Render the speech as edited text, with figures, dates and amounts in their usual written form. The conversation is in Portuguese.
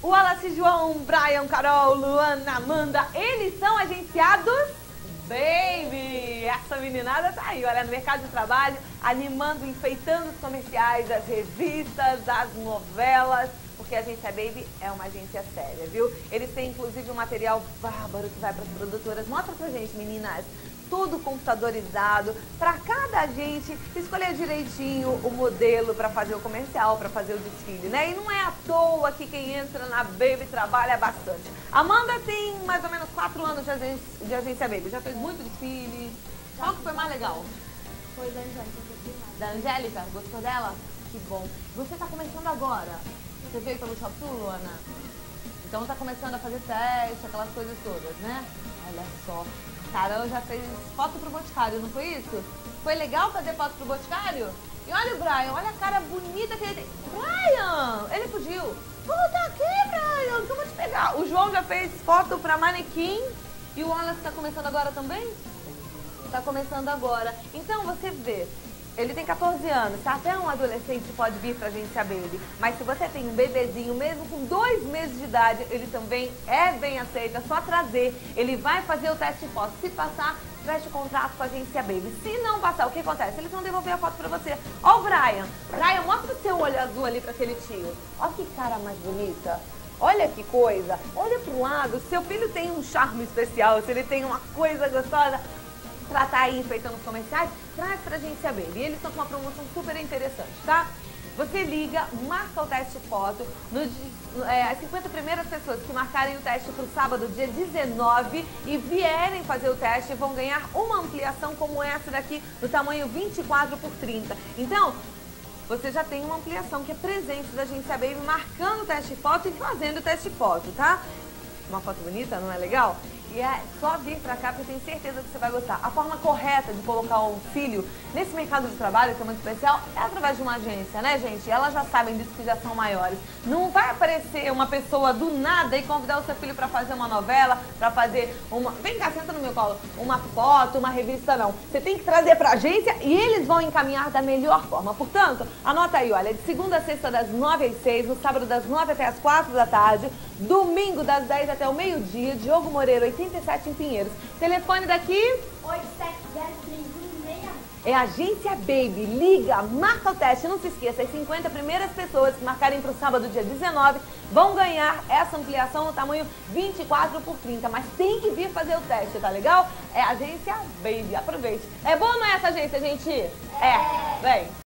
Wallace, João, Brian, Carol, Luana, Amanda, eles são agenciados Baby. Essa meninada tá aí, olha, no mercado de trabalho, animando, enfeitando os comerciais, as revistas, as novelas, porque a agência Baby é uma agência séria, viu? Eles têm inclusive um material bárbaro que vai para as produtoras. Mostra pra gente, meninas. Tudo computadorizado, para cada agente escolher direitinho o modelo para fazer o comercial, para fazer o desfile, né? E não é à toa que quem entra na Baby trabalha bastante. Amanda tem mais ou menos 4 anos de agência Baby, já fez muito desfile. Qual que foi mais legal? Foi da Angélica. Da Angélica? Gostou dela? Que bom. Você tá começando agora? Você veio pelo Shop Tour, Luana? Então tá começando a fazer teste, aquelas coisas todas, né? Olha só. Carol já fez foto pro Boticário, não foi isso? Foi legal fazer foto pro Boticário? E olha o Brian, olha a cara bonita que ele tem. Brian, ele fugiu. Volta aqui, Brian, que eu vou te pegar. O João já fez foto pra manequim. E o Wallace tá começando agora também? Tá começando agora. Então você vê, ele tem 14 anos, tá? Até um adolescente pode vir pra agência Baby. Mas se você tem um bebezinho, mesmo com 2 meses de idade, ele também é bem aceito, é só trazer. Ele vai fazer o teste de foto. Se passar, fecha o contrato com a agência Baby. Se não passar, o que acontece? Eles vão devolver a foto pra você. Ó o Brian. Brian, mostra o seu olho azul ali pra aquele tio. Ó que cara mais bonita. Olha que coisa. Olha pro lado. Seu filho tem um charme especial, se ele tem uma coisa gostosa pra tá aí enfeitando os comerciais, traz pra agência Baby. Eles estão com uma promoção super interessante, tá? Você liga, marca o teste foto. As 50 primeiras pessoas que marcarem o teste pro sábado, dia 19, e vierem fazer o teste, vão ganhar uma ampliação como essa daqui, no tamanho 24 por 30. Então, você já tem uma ampliação que é presente da agência Baby, marcando o teste foto e fazendo o teste foto, tá? Uma foto bonita, não é legal? E é só vir pra cá, porque eu tenho certeza que você vai gostar. A forma correta de colocar um filho nesse mercado de trabalho, que é muito especial, é através de uma agência, né, gente? Elas já sabem disso, que já são maiores. Não vai aparecer uma pessoa do nada e convidar o seu filho pra fazer uma novela, pra fazer uma... Vem cá, senta no meu colo. Uma foto, uma revista, não. Você tem que trazer pra agência e eles vão encaminhar da melhor forma. Portanto, anota aí, olha, de segunda a sexta das 9 às 6, no sábado das 9 até as 4 da tarde, domingo das 10 até o meio-dia, Diogo Moreira, 87 em Pinheiros. Telefone daqui? 8703 É a agência Baby. Liga, marca o teste. Não se esqueça, as 50 primeiras pessoas que marcarem para o sábado, dia 19, vão ganhar essa ampliação no tamanho 24 por 30. Mas tem que vir fazer o teste, tá legal? É a agência Baby. Aproveite. É boa ou não é essa agência, gente? É. Vem.